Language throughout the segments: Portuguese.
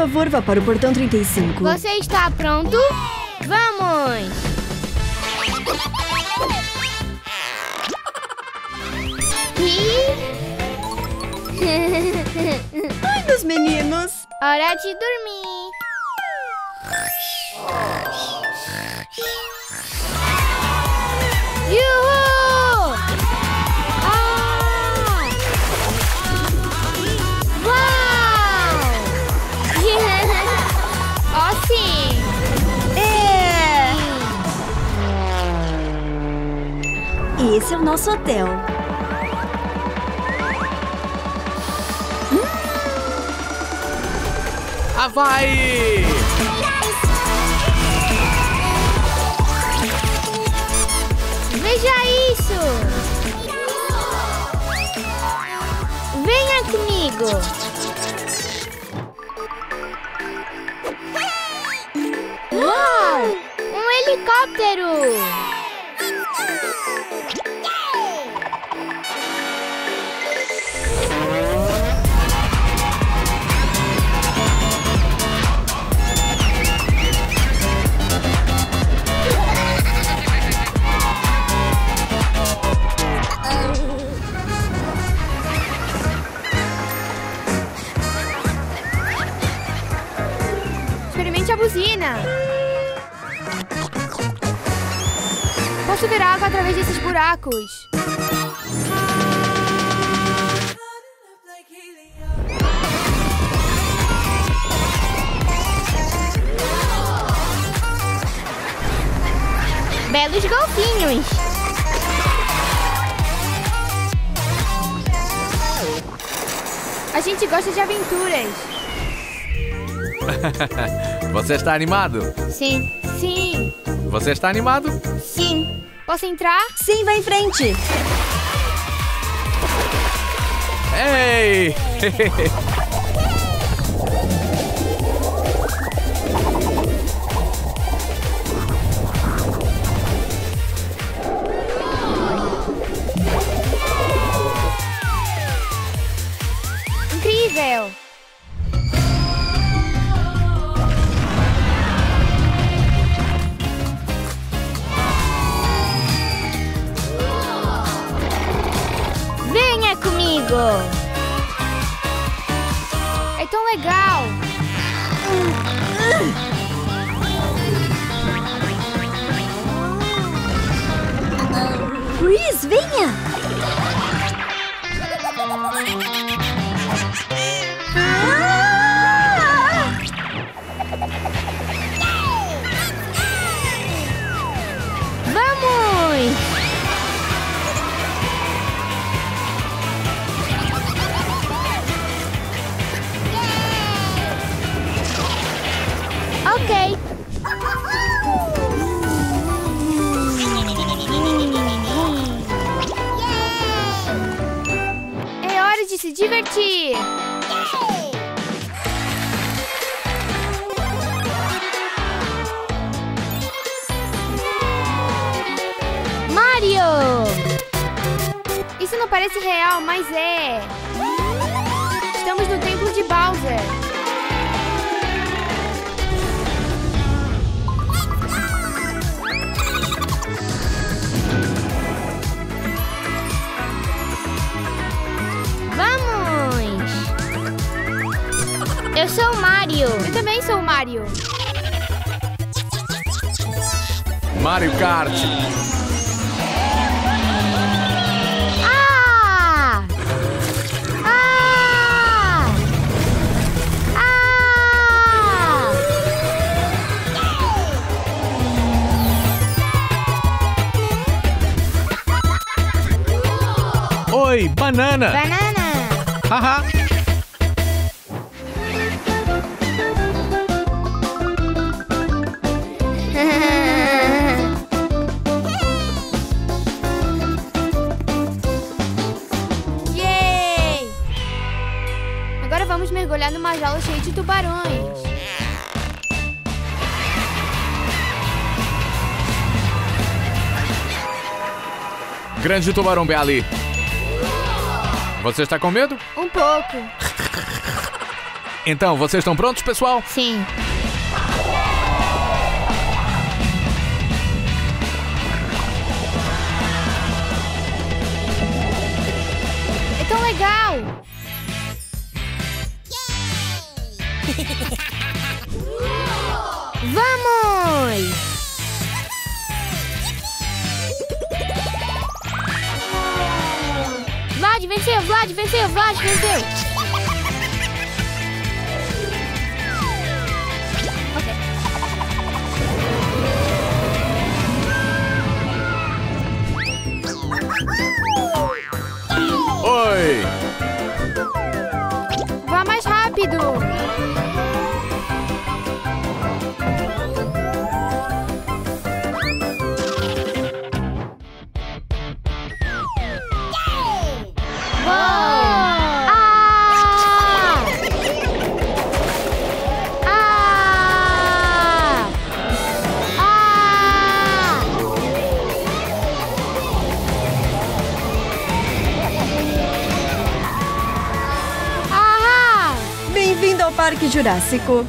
favor, vá para o portão 35. Você está pronto? Vamos! Ai, meus meninos. Hora de dormir. Yuhu! Ah! Uau! Oh, sim! É! Esse é o nosso hotel. Havaí! Veja isso! Venha comigo! Uau! Um helicóptero! Experimente a buzina. Posso ver água através desses buracos. Belos golfinhos. A gente gosta de aventuras. Você está animado? Sim. Sim. Você está animado? Sim. Posso entrar? Sim, vai em frente. Ei! Incrível! Venha comigo! É tão legal! Chris, venha! Vamos! Ok. É hora de se divertir. Mario! Isso não parece real, mas é. Estamos no templo de Bowser. Vamos! Eu sou o Mario. Eu também sou o Mario. Mario Kart! Ah! Ah! Ah! Oi, banana! Banana! Haha! Yay! Agora vamos mergulhar numa jaula cheia de tubarões. Grande tubarão Bali. Você está com medo? Um pouco. Então, vocês estão prontos, pessoal? Sim. É tão legal! Vamos! Vlad venceu, Vlad venceu, Vlad venceu! Oi! Vá mais rápido! Bem-vindo ao Parque Jurássico.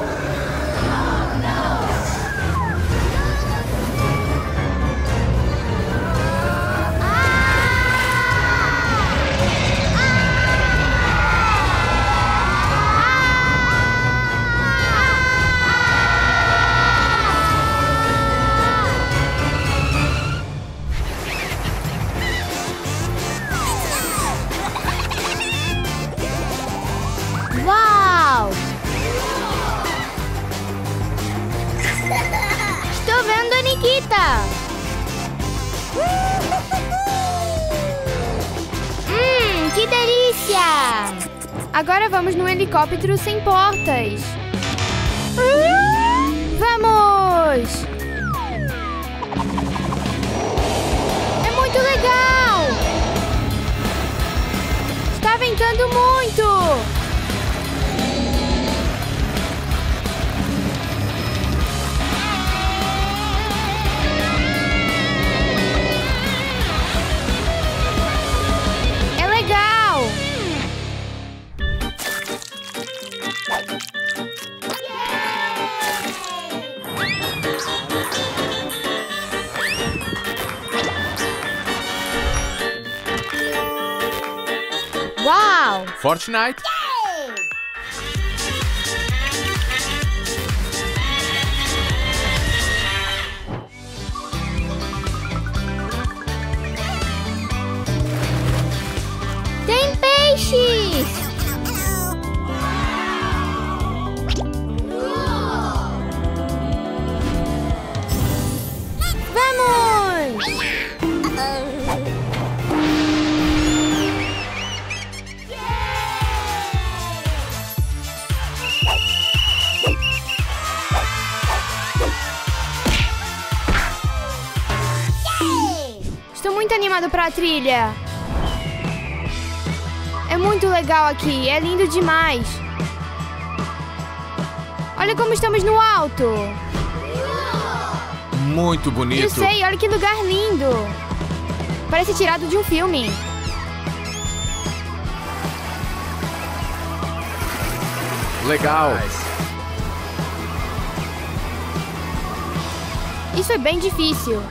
Uau! Estou vendo a Nikita! Que delícia! Agora vamos no helicóptero sem portas. Vamos! É muito legal! Está ventando muito! Uau! Fortnite. Tem peixes! Vamos! Estou muito animado para a trilha. É muito legal aqui, é lindo demais. Olha como estamos no alto. Muito bonito. Eu sei, olha que lugar lindo. Parece tirado de um filme. Legal. Isso é bem difícil.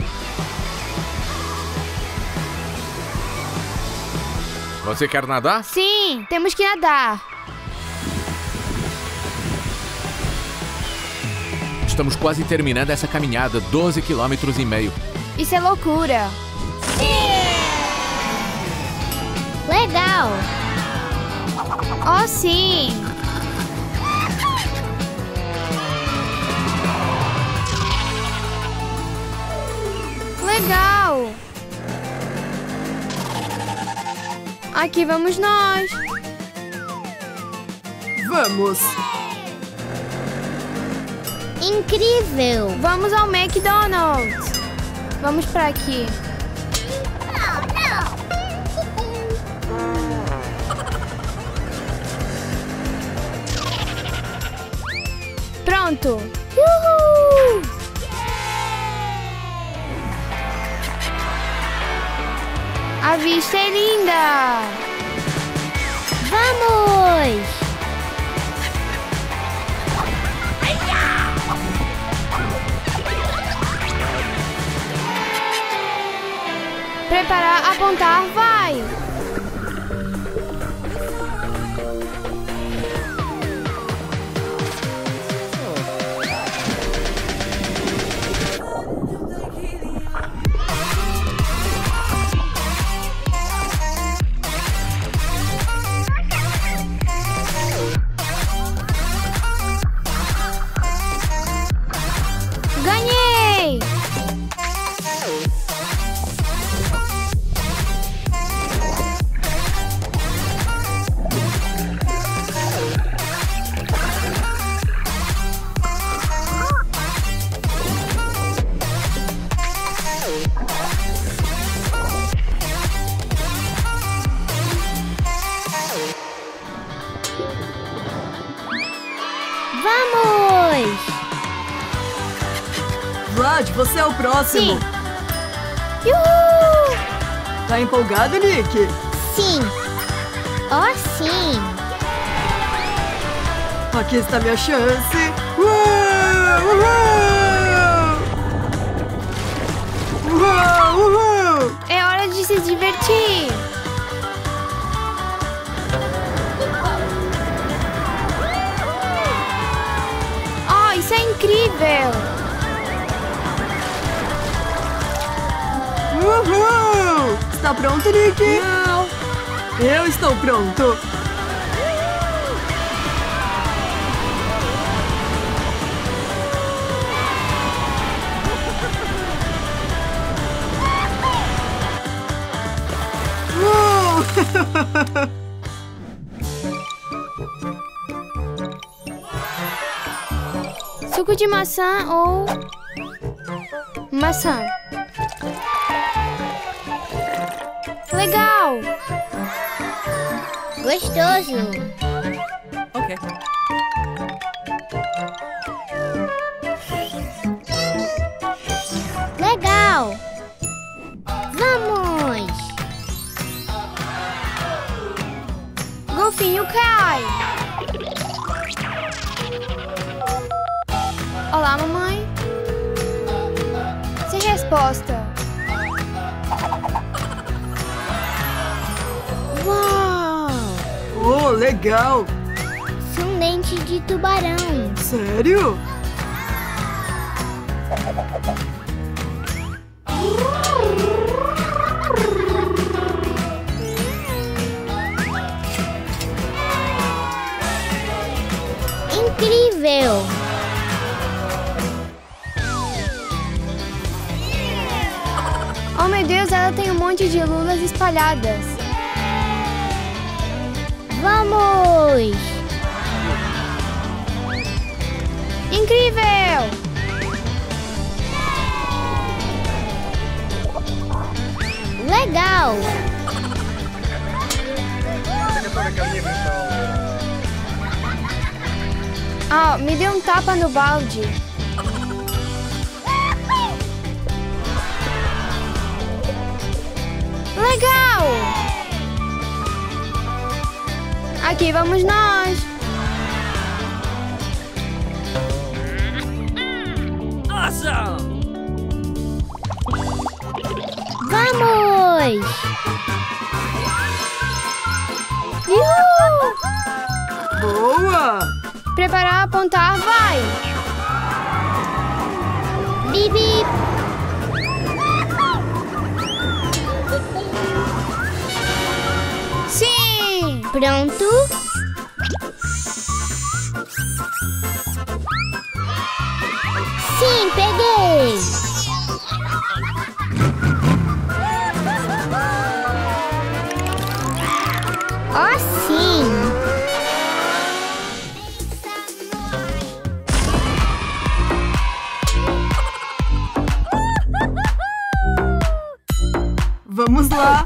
Você quer nadar? Sim, temos que nadar. Estamos quase terminando essa caminhada, 12,5 km. Isso é loucura. Legal! Oh, sim! Legal! Aqui vamos nós! Vamos! Incrível! Vamos ao McDonald's! Vamos pra aqui. Pronto! Uhul! A vista é linda! Vamos! Preparar, apontar, vai! Ganhei! Vamos! Vlad, você é o próximo. Sim. Uhul! Tá empolgado, Nick? Sim! Oh, sim! Aqui está minha chance. Uau! Uhul! Uau! Uhul! É hora de se divertir! Oh, isso é incrível! Uhul! Está pronto, Nick? Não! Eu estou pronto. Suco de maçã ou maçã? Legal! Gostoso! Ok. Legal! Vamos! Golfinho cai! Olá, mamãe. Sem resposta. Uau! Oh, legal. São dentes de tubarão. Sério? Incrível! Oh, meu Deus, ela tem um monte de lulas espalhadas. Vamos! Incrível! Legal! Oh, me dê um tapa no balde. Legal! Aqui vamos nós. Awesome! Vamos! Uhul! Boa! Preparar, apontar, vai! Bip, bip! Sim! Pronto? Sim, peguei! Oh, sim! Vamos lá.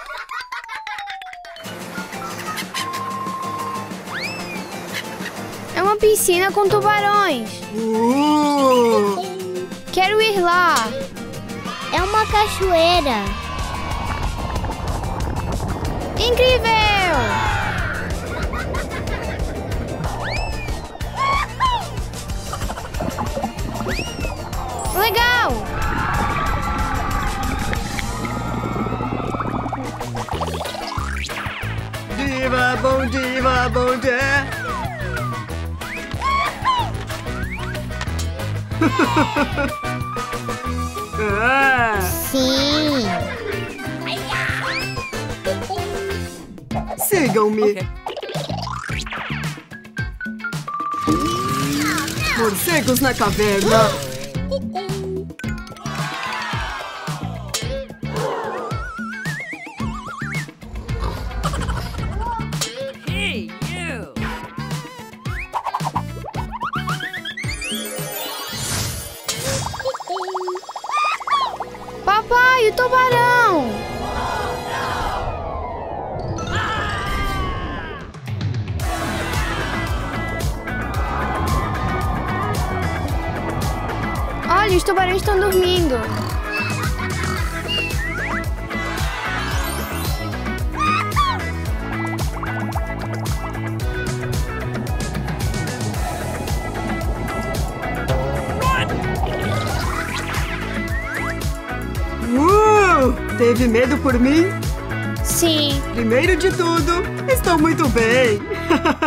É uma piscina com tubarões. Quero ir lá. É uma cachoeira. Incrível! Legal! bom dia, bom dia. Ah, Sim. sigam-me. Morcegos na caverna. Papai, o tubarão! Olha, os tubarões estão dormindo. Teve medo por mim? Sim. Primeiro de tudo, estou muito bem.